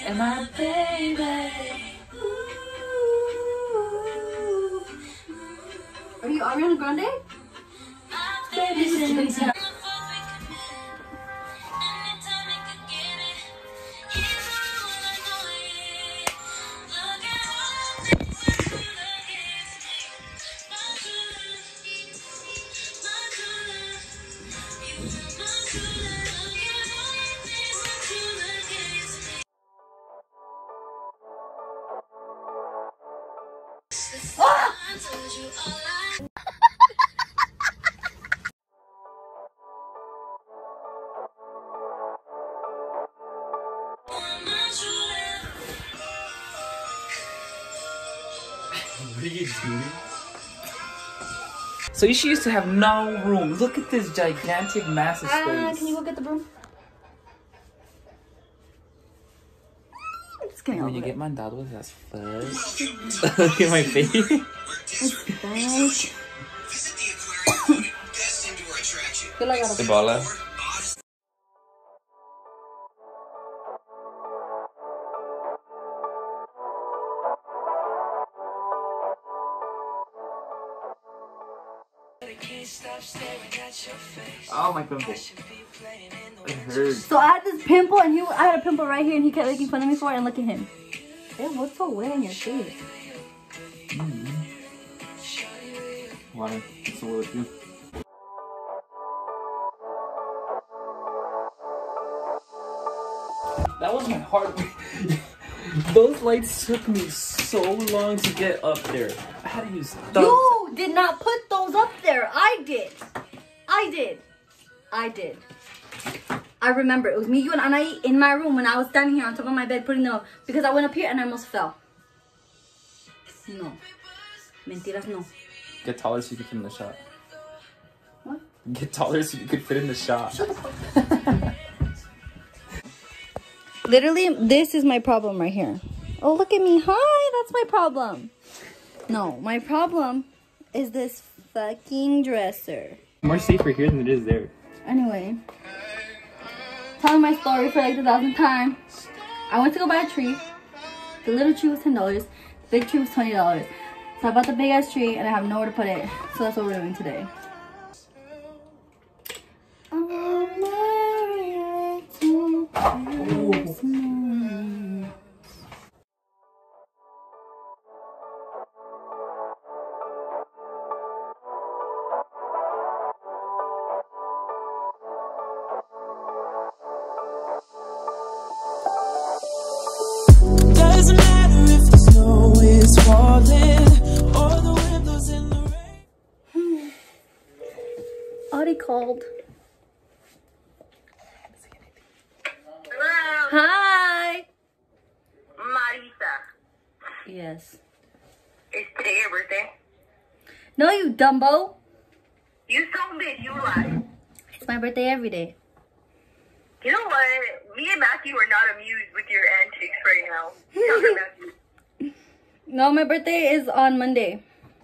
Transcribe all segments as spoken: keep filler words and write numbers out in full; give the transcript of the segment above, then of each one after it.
and my baby. Are you Ariana Grande? What are you doing? So she used to have no room. Look at this gigantic, massive space. Uh, can you go get the broom? It's getting When you over get it. mandados, that's first. Look at my face. It's bad. Ebola. Oh, my pimple. It hurts. So I had this pimple, and he, I had a pimple right here, and he kept making fun of me for it. And look at him. Ew, what's so wet on your face? Mm-hmm. Water. It's a little too. That was my heart. Those lights took me so long to get up there. I had to use thumbs. You did not put those up there. I did. I did. I did. I remember. It was me, you, and Anai in my room when I was standing here on top of my bed putting them up. Because I went up here and I almost fell. No. Mentiras no. Get taller so you can fit in the shot. What? Get taller so you can fit in the shot. Shut the fuck up. Literally, this is my problem right here. Oh, look at me. Hi, that's my problem. No, my problem is this fucking dresser. More safer here than it is there. Anyway, telling my story for like the thousandth time. I went to go buy a tree. The little tree was ten dollars. The big tree was twenty dollars. So I bought the big ass tree and I have nowhere to put it. So that's what we're doing today. Doesn't matter if the snow is falling or the windows in the rain. Audie called. Hello. Hi. Marisa. Yes. Is today your birthday? No, you Dumbo. You told me you lied. It's my birthday every day. You know what? Me and Matthew are not amused with your antics right now. Tell her, Matthew. No, my birthday is on Monday.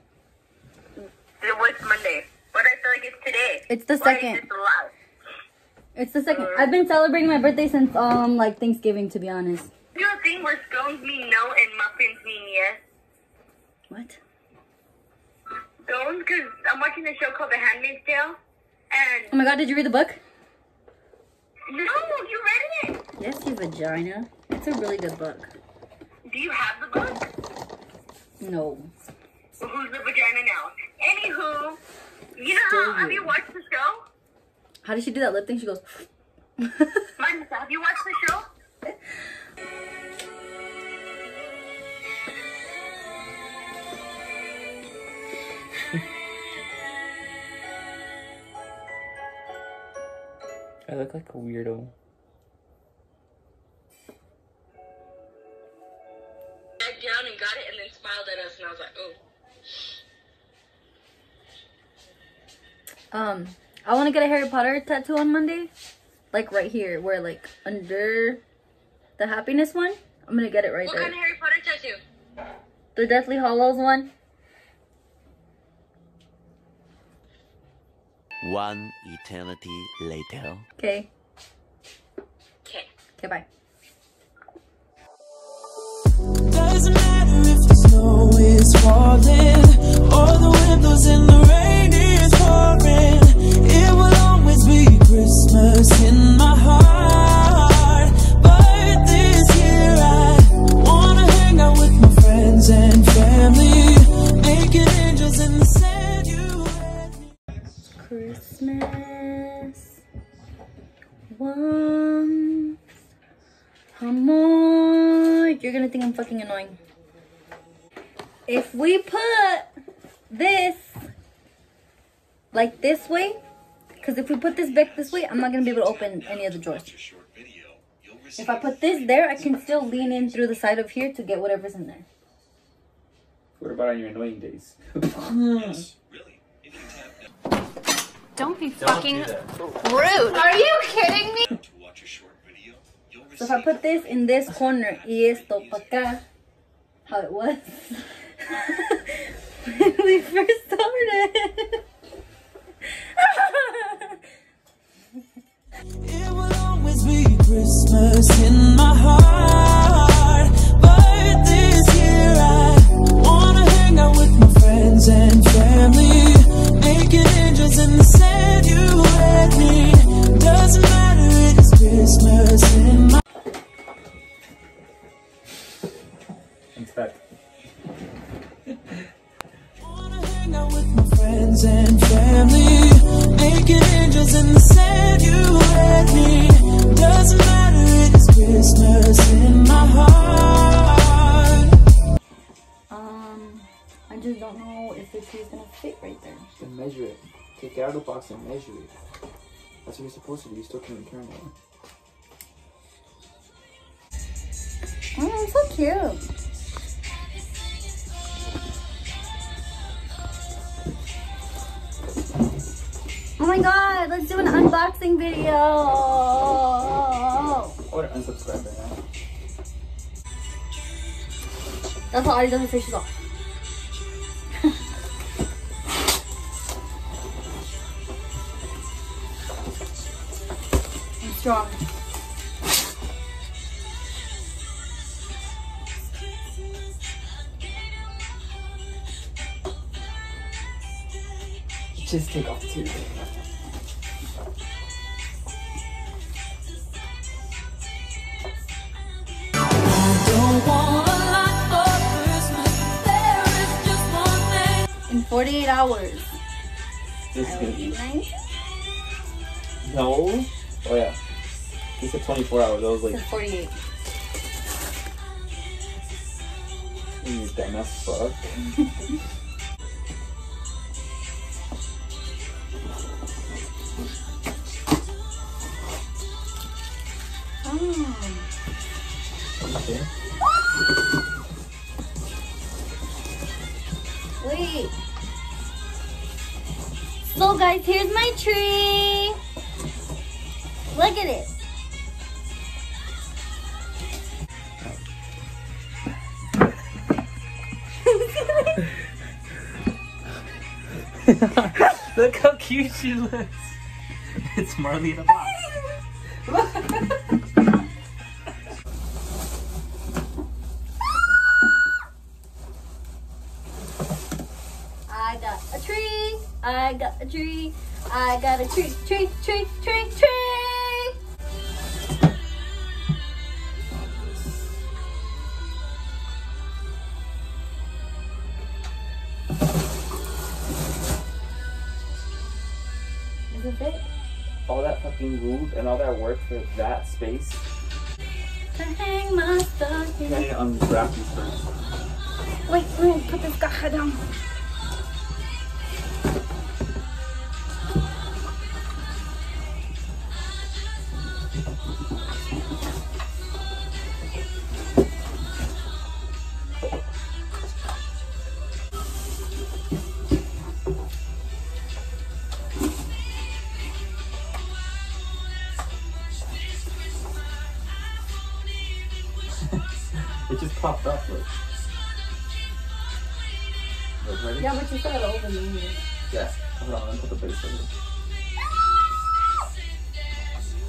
It was Monday, but I feel like it's today. It's the Why second. is this a lie? It's the second. I've been celebrating my birthday since um like Thanksgiving, to be honest. You know a thing where scones mean no and muffins mean yes? What? Scones, because I'm watching a show called The Handmaid's Tale, and... Oh my god, did you read the book? No, you read it! Yes, you vagina. It's a really good book. Do you have the book? No. Well, who's the vagina now? Anywho, you know Still how, have you. you watched the show? How did she do that lip thing? She goes... Marisa, have you watched the show? I look like a weirdo. Back down and got it and then smiled at us and I was like, oh. Um, I want to get a Harry Potter tattoo on Monday. Like right here, where like under the happiness one. I'm gonna get it right What there. kind of Harry Potter tattoo? The Deathly Hallows one. One eternity later. Okay. Okay. Okay, bye. Doesn't matter if the snow is falling or the wind blows and the rain is pouring. It will always be Christmas in my heart. But this year I wanna hang out with my friends and family, making angels in the sand. You and me. Christmas once more. You're gonna think I'm fucking annoying. If we put this like this way, because if we put this back this way, I'm not gonna be able to open any of the drawers. If I put this there, I can still lean in through the side of here to get whatever's in there. What about on your annoying days? Don't be Don't fucking do that. rude. Are you kidding me? So if I put this in this corner y esto pa acá, how it was when we first started. It will always be Christmas in my heart. But this year I wanna hang out with my friends and family, making angels in the sand. You and me. Doesn't matter, it's Christmas in my. Inspect. Wanna hang out with my friends and family, making angels in the sand. You and me. Doesn't matter, it's Christmas in my heart. Um, I just don't know if this is gonna fit right there. Then measure it. Take it out of the box and measure it. That's what you're supposed to do. You still can't turn it. Oh, it's so cute. Oh my god, let's do an unboxing video. I would unsubscribe right now. That's all he does is say she's off. I'm strong. Just take off the tube. In forty-eight hours. This is I gonna will be be. nice. No. Oh yeah. He said twenty-four hours. I was like, It's forty-eight. you dumb as fuck. Oh. Okay. Wait. So guys, here's my tree. Look at it. Look how cute she looks. It's Marley in a box. I got a tree. I got a tree. I got a tree, tree, tree, tree, tree. Does it fit? All that fucking move and all that work for that space. To hang my I stocking. need to unwrap these first. Wait, let me put this guy down. It just popped up. Look. Look, ready? Yeah, but you still gotta open the window. Yeah. Hold on, let me put the base over.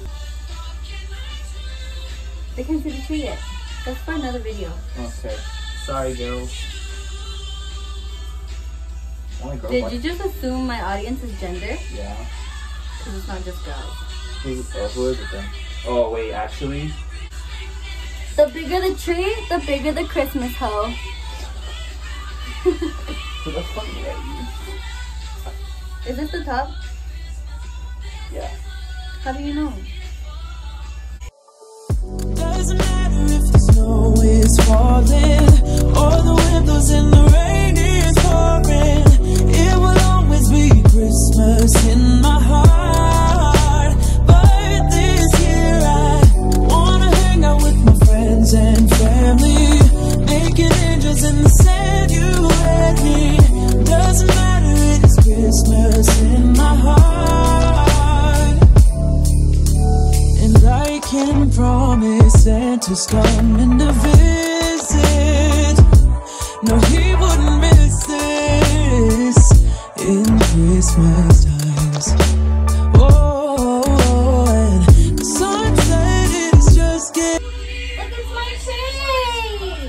They can't see the tree yet. Let's find another video. Okay. Sorry, girls. Only girls Did like- you just assume my audience is gender? Yeah. Because it's not just girls. Who's, oh, who is it then? Oh, wait, actually? The bigger the tree, the bigger the Christmas hoe. Who the fuck are you? Is this the top? Yeah. How do you know? Doesn't matter if the snow is falling or the windows and the rain is pouring. It will always be Christmas in my heart. But this year I wanna hang out with my friends and family, making angels in the sand. You and me. Doesn't matter, it's Christmas in my heart. And I can promise Santa's coming to visit. No, he wouldn't miss this in Christmas times. Oh, and the sunset is just getting. Look, it's my tree!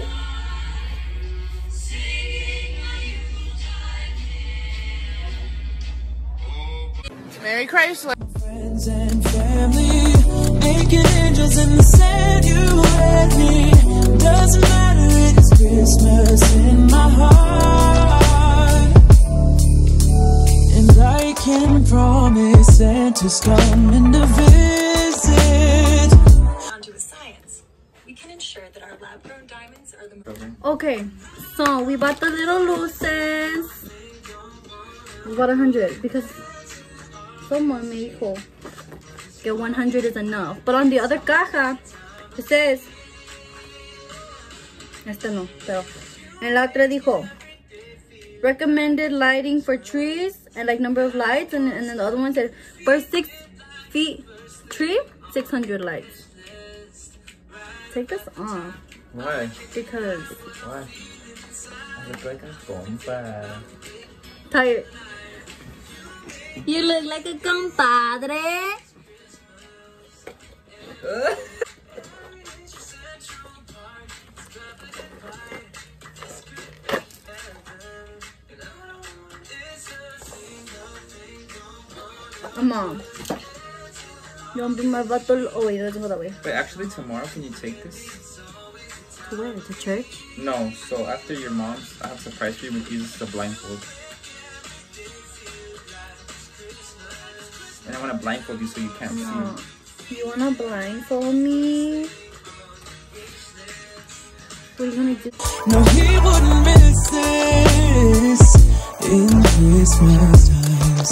Merry Chrysler. Friends and family, making angels in the sand. You and me. Doesn't matter, it's Christmas in my heart. And I can promise Santa's coming to visit. Onto a science. We can ensure that our lab-grown diamonds are the Okay, so we bought the little luces. We bought a hundred because someone me dijo que one hundred is enough. But on the other caja, it says, esta no, pero en la otra dijo, recommended lighting for trees and like number of lights. And, and then the other one said, for six feet tree, six hundred lights. Take this off. Why? Because Why? I look like a compa. tired. You look like a compadre. Mom, you want to be my bottle? Oh wait, let's go that way. Wait, actually, tomorrow, can you take this? To where? To church? No, so after your mom's, I have a surprise for you. We can use this as a blindfold. And I want to blindfold you so you can't No. see. You wanna blindfold me? What are you gonna do? No, he wouldn't miss this in Christmas times.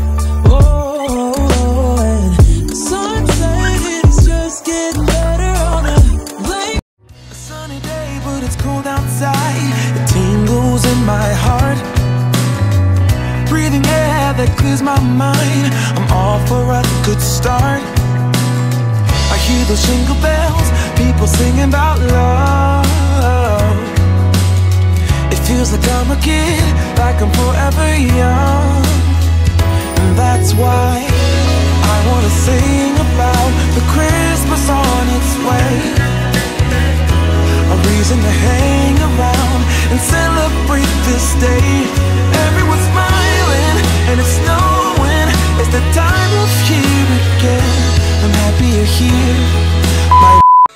Oh, and the sunset is just getting better on a blank. A sunny day, but it's cold outside. It tingles in my heart. Breathing air that clears my mind. I'm off for a good start. I hear those jingle bells, people singing about love. It feels like I'm a kid, like I'm forever young. And that's why I wanna sing about the Christmas on its way. A reason to hang around and celebrate this day. Everyone's smiling and it's snowing. It's the time of year again. I'm happy you're here. My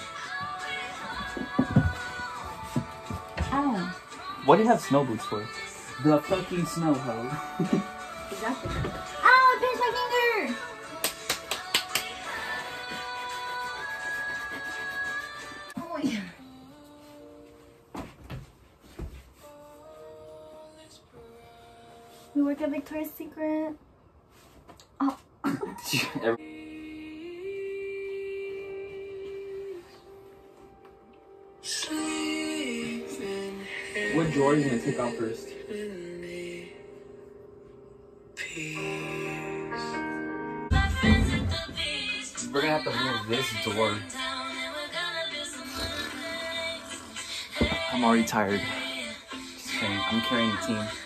Ow. What do you have snow boots for? The fucking snow, hoe. Exactly. Ow, I pinched my finger! Oh yeah. We work at Victoria's Secret. Oh. What drawer are you gonna take out first? We're gonna have to move this door. I'm already tired. Just kidding. I'm carrying the team.